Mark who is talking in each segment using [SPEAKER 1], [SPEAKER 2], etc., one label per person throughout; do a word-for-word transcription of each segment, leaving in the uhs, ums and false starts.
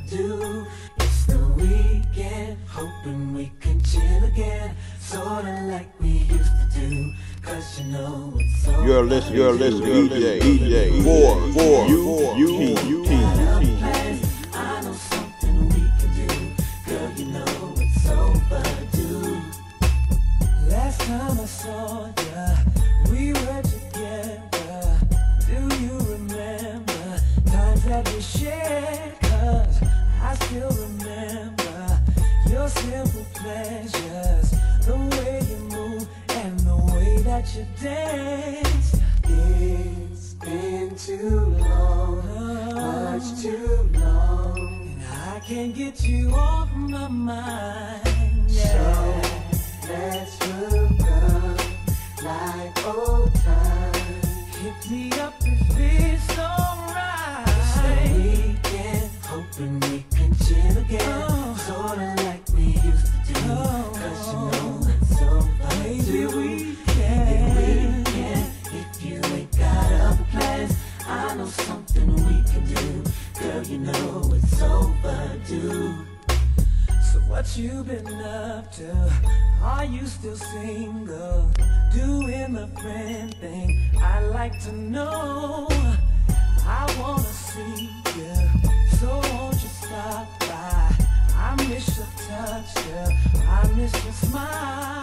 [SPEAKER 1] overdue. It's the weekend, hoping we can chill again, sorta like we used to do. Cause you know it's over.
[SPEAKER 2] You're listening, you're listening, D J, D J, four, four, you, you, you,
[SPEAKER 1] I know something we can do. Girl, you know it's overdue. Last time I saw ya, we were together. Do you remember times that we shared? Cause I still remember your simple pleasures, the way you move and the way that you dance. It's been too long, much too long, and I can't get you off my mind. Yeah. So let's hook up like old times. Hit me up if it's alright. It's the weekend, hoping we can chill again, oh, sorta like we used to do. Oh, cause you know it's over. Maybe we can. Maybe we can. If you ain't got other plans, I know something we can do. Girl, you know it's overdue. So what you been up to? Are you still single? Doing the friend thing? I'd like to know. I wanna see you, so won't you stop by? I miss your touch, girl, I miss your smile.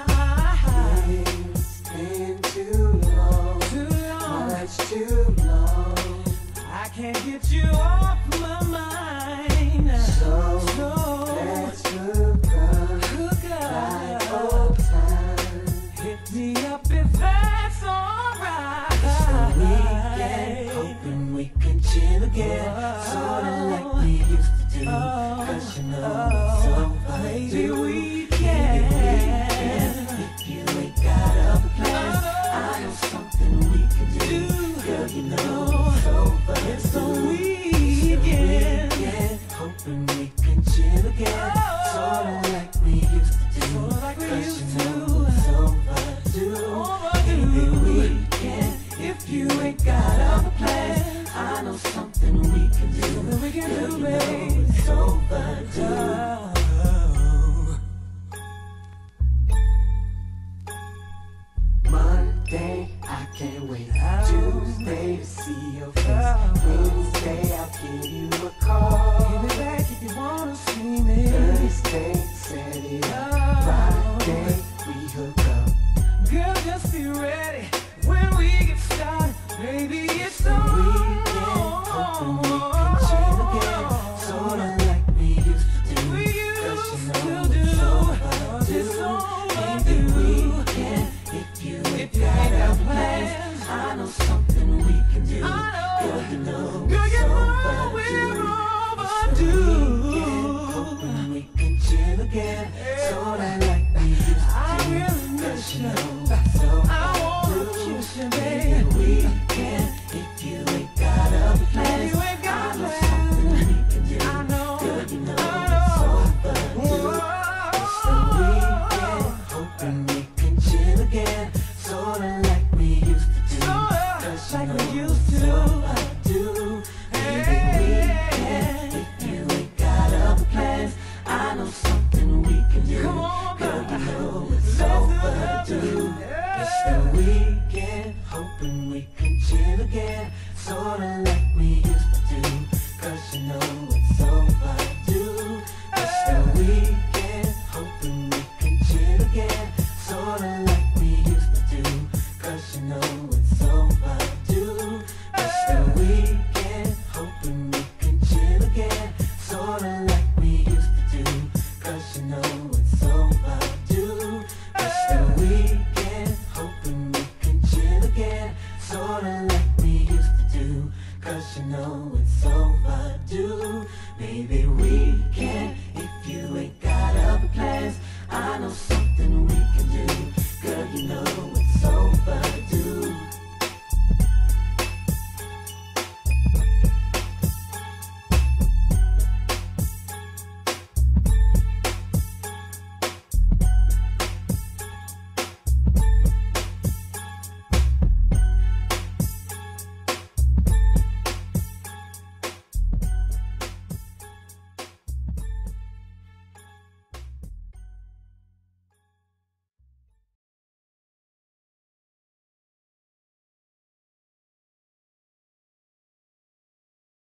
[SPEAKER 1] It's been too long, too long, much too long. I can't get you off my mind. So, so let's hook up, hook up like old times. Hit me up if that's alright. It's the weekend, hoping we can chill again, sorta like we used to do. Cause you know it's over. Maybe we can. If you ain't got other plans, I know something we can do. Girl, you know it's over. It's the weekend, hoping we can chill again, sorta like we used to do. Cause you know it's overdue. Maybe we can. If you ain't got other plans, I know something we can do. We can do, babe. It's overdue.